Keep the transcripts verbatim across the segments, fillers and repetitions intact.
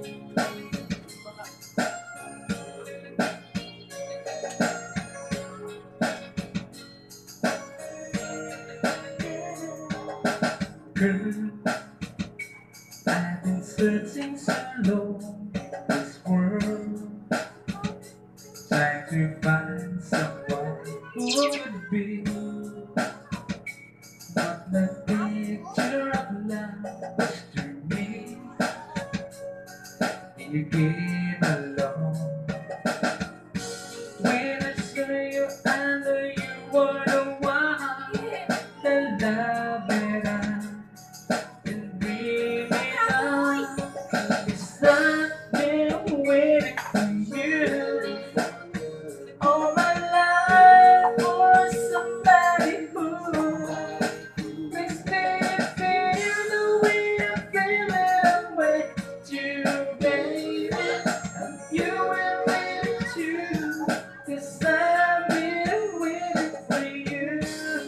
Girl, I've been searching so long this world, trying to find someone who would be what the picture of love was to me. You came along. When I saw you, I knew you were the one, the love that I've been dreaming of. Yes, I've been waiting for you all my life, for somebody who makes me feel the way I feel it with you, baby. You will wait too, 'cause I've been waiting for you.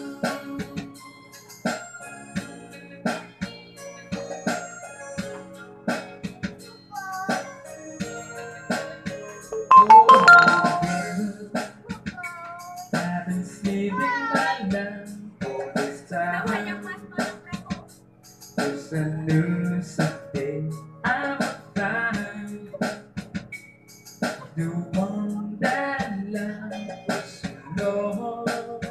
Oh, girl, I've been saving my love for this time. There's a new someday I will find the one that I love was alone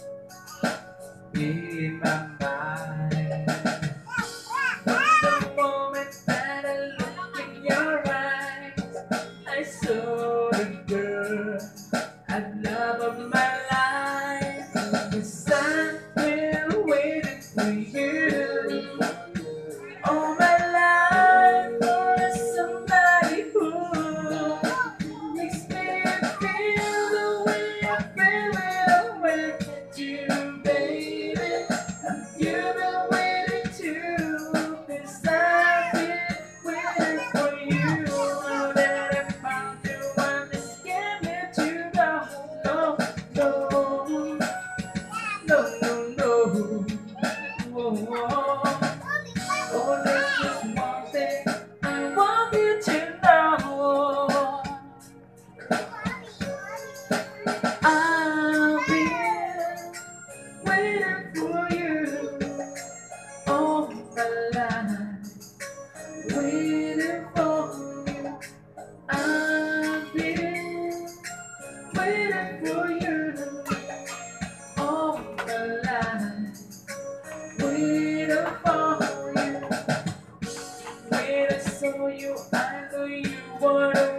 in my mind. From the moment that I look in your eyes, I saw the girl I love of my life. 'Cause I've been waiting for you all my life, for somebody who makes me feel the way I feel it with you, baby. You've been waiting too, 'cause I've been waiting for you. Now that I found you, I'm just scared to go. No, no, no, no, no. Oh, oh. Oh, there's just one thing I want you to know. I've been waiting for you all my life, waiting for you. I've been waiting for you all my life, waiting for you. When I saw you, I knew you were the